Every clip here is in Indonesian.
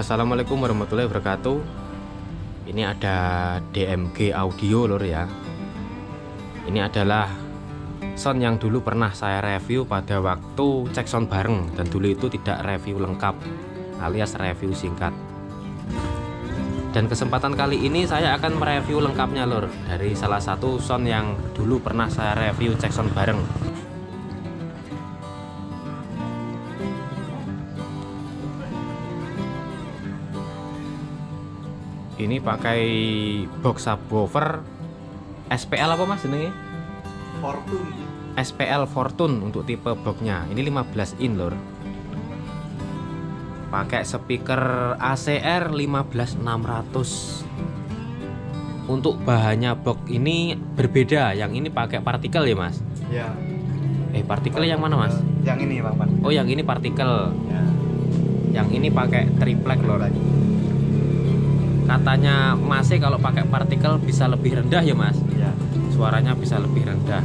Assalamualaikum warahmatullahi wabarakatuh. Ini ada DMG audio lor ya. Ini adalah sound yang dulu pernah saya review pada waktu cek sound bareng, dan dulu itu tidak review lengkap alias review singkat. Dan kesempatan kali ini saya akan mereview lengkapnya lor, dari salah satu sound yang dulu pernah saya review cek sound bareng. Ini pakai box subwoofer SPL apa mas jenenge? Fortune. SPL Fortune untuk tipe boxnya. Ini 15 in lor. Pakai speaker ACR 15600. Untuk bahannya box ini berbeda. Yang ini pakai partikel ya mas? Ya. Partikel yang mana mas? Yang ini bang. Oh yang ini partikel. Ya. Yang ini pakai triplek lor. Katanya masih kalau pakai partikel bisa lebih rendah ya mas? Ya. Suaranya bisa lebih rendah.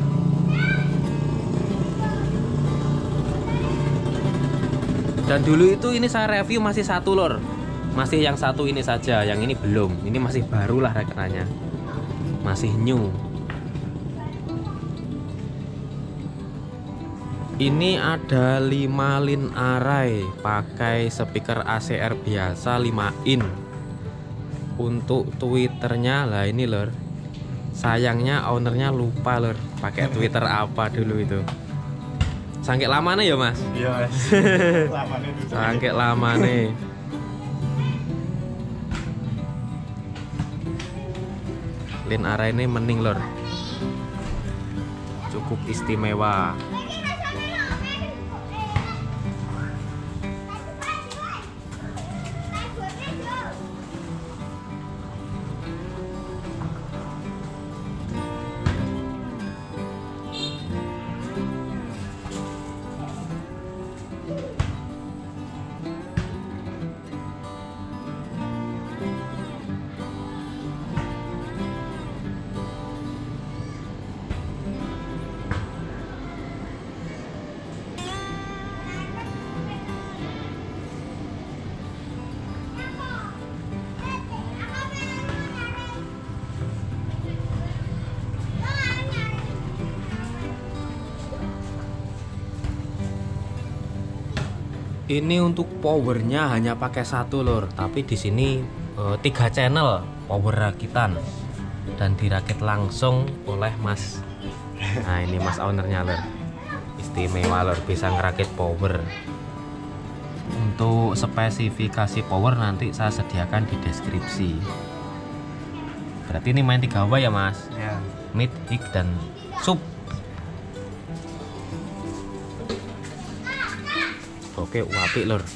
Dan dulu itu ini saya review masih satu lor, masih yang satu ini saja, yang ini belum. Ini masih baru lah rekenanya, masih new. Ini ada 5 line array, pakai speaker ACR biasa 5 in. Untuk Twitternya lah ini lor, sayangnya ownernya lupa lor, pakai Twitter apa dulu itu. Sangke lamane ya mas? Iya mas. Lamane itu. Sangke lamane. Line array ini mending lor, cukup istimewa. Ini untuk powernya hanya pakai satu lor, tapi di sini 3 channel power rakitan dan dirakit langsung oleh mas. Nah ini mas ownernya lor, istimewa lor, bisa ngerakit power. Untuk spesifikasi power nanti saya sediakan di deskripsi. Berarti ini main 3 watt ya mas? Ya. Mid, high, dan sub. Oke, apik lor.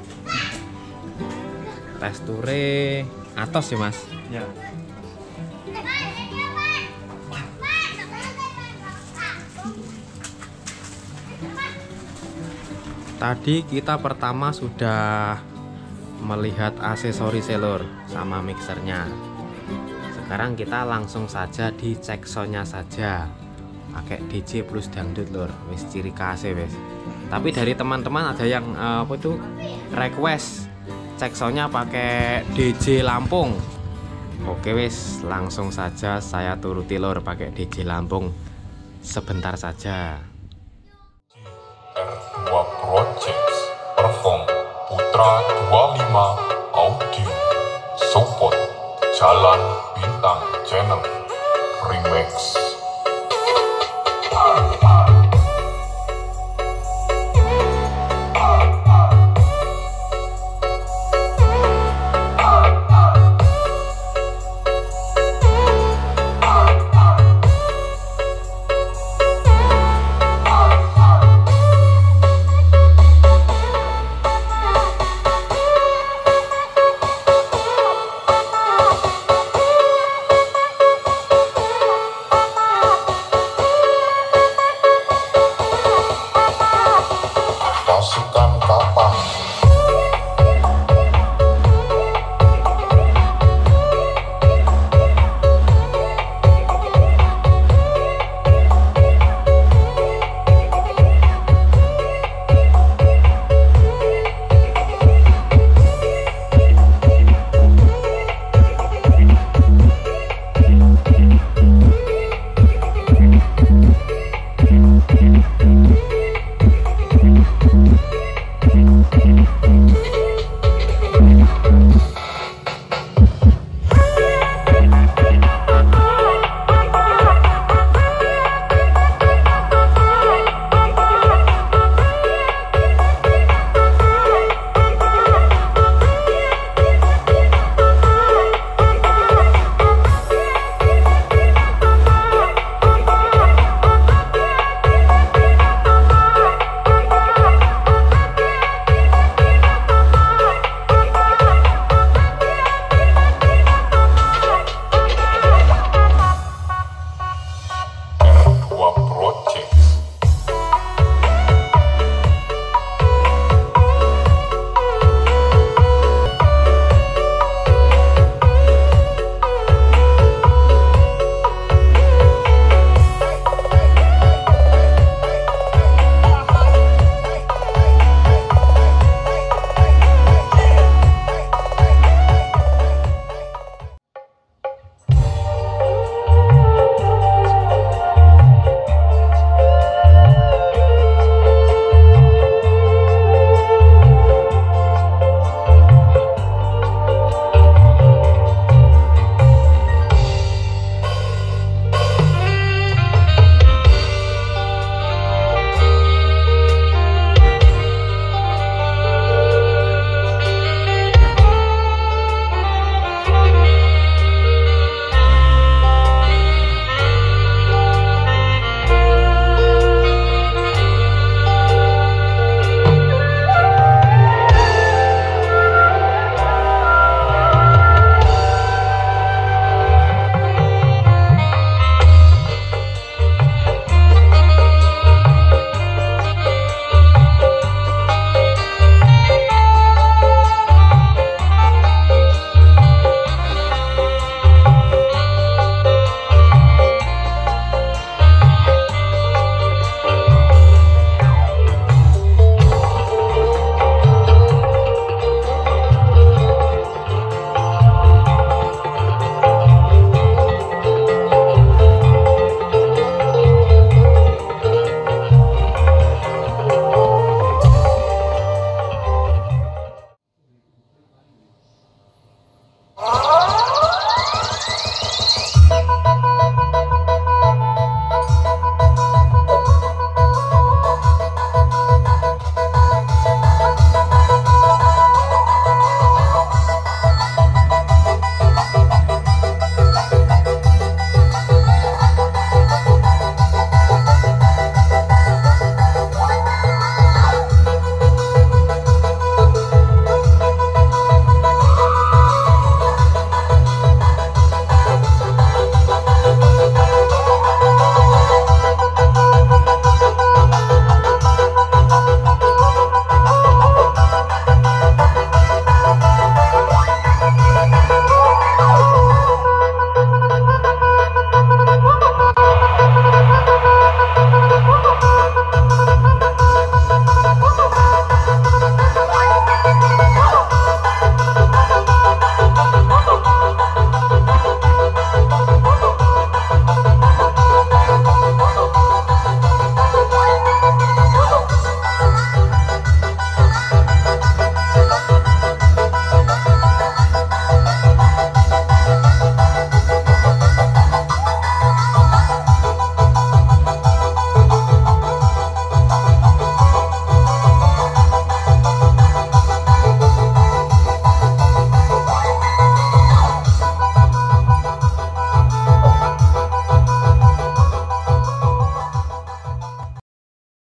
Teksture atos ya mas? Ya. Tadi kita pertama sudah melihat aksesoris lor sama mixernya. Sekarang kita langsung saja di cek soundnya saja. Pakai DJ plus dangdut lor, wis ciri khasnya wis. Tapi dari teman-teman ada yang apa itu request cek soundnya pakai DJ Lampung. Oke wis, langsung saja saya turuti lor, pakai DJ Lampung sebentar saja. R2 Projects perform Putra 25 Audio Support Jalan Bintang Channel Remix.